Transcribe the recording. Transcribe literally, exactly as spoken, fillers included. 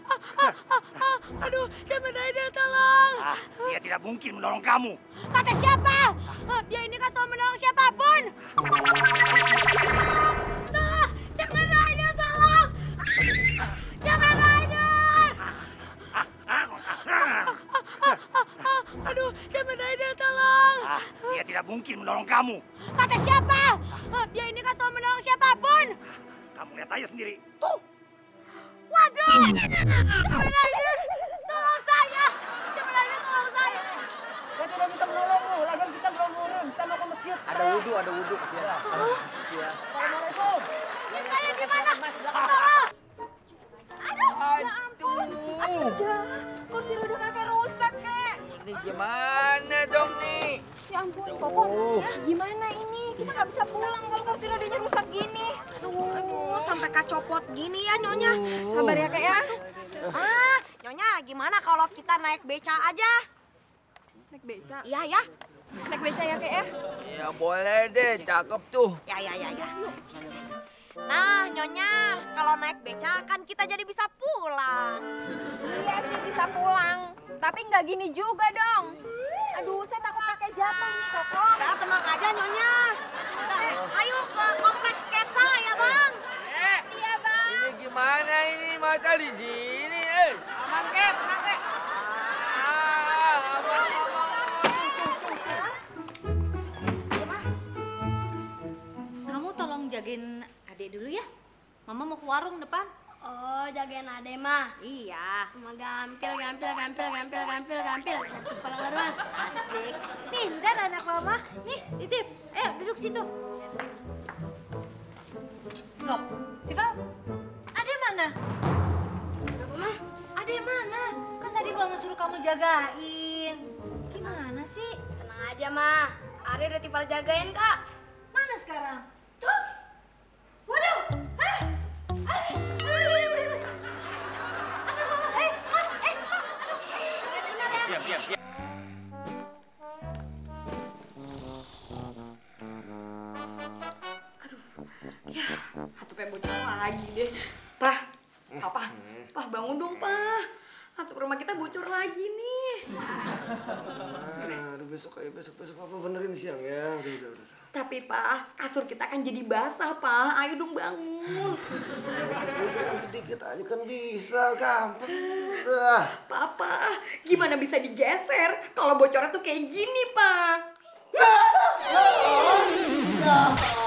Aduh, Kamen Rider tolong. Ah, dia tidak mungkin menolong kamu. Kata siapa? Dia ini kan selalu menolong siapapun. Tolong, Kamen Rider tolong. Kamen Rider. Aduh, Kamen Rider tolong. Ah, dia tidak mungkin menolong kamu. Kata siapa? Dia ini kan selalu menolong siapapun. Kamu lihat aja sendiri. Tuh. Waduh! Kamen Rider, tolong saya! Kamen Rider, tolong saya! Saya tidak bisa menolongmu, lagian kita belum turun, kita mau ke masjid. Ada wudhu, ada wudhu, kasihan. Kasihan. Assalamualaikum. Saya di mana? Tolong! Aduh, ya ampun! Astaga, kursi roda kakek rusak, Kek. Ini gimana dong nih? Ya ampun, Koko, ya gimana ini? Kita nggak bisa pulang kalau kursi rodanya rusak gini. Aduh, aduh sampai kacopot gini ya, Nyonya. Sabar ya, Kek ya. Ah, Nyonya, gimana kalau kita naik beca aja? Naik beca? Iya, ya. Naik beca ya, Kek ya? Ya boleh deh, cakep tuh. Ya, ya, ya, ya. Nah, Nyonya, kalau naik beca kan kita jadi bisa pulang. Iya sih bisa pulang, tapi nggak gini juga dong. Aduh, saya takut kakek jatuh nih, Koko. Ya, tenang aja, Nyonya. Eh, ayo ke kompleks sketsa ya, Bang. Eh, iya, Bang. ini gimana ini masa di sini, eh? Aman, Kek, tenang, Kek. Ah, abang, abang. Kamu tolong jagain adek dulu ya. Mama mau ke warung depan. Oh, jagain Ade mah. Iya. Cuma gampil, gampil, gampil, gampil, gampil, gampil. Kepala ngerus. Asik. Pintar anak mama. Nih, titip. Ayo duduk situ. Loh, Vival. Ade mana? Kenapa, Mah? Ade mana? Kan tadi mama suruh kamu jagain. Gimana sih? Tenang aja, Mah. Ade udah Tifal jagain, Kak. Mana sekarang? Tuh. Waduh. Hah? Aduh, aduh, aduh, aduh. Aduh, mama. Eh, mas. Eh, pak. Aduh. Eh, benar ya. Diam, diam, diam. Ya, Hatu pengen bocor lagi deh. Pah, Papa, Pah bangun dong, Pah. Hatu rumah kita bocor lagi nih. Ah, aduh besok ayo besok besok apa benerin siang ya. Udah udah udah. Tapi, Pak, kasur kita kan jadi basah, Pak. Ayo dong bangun. Geseran sedikit aja kan bisa, gampang. Udah. Papa, gimana bisa digeser kalau bocornya tuh kayak gini, Pak? Ya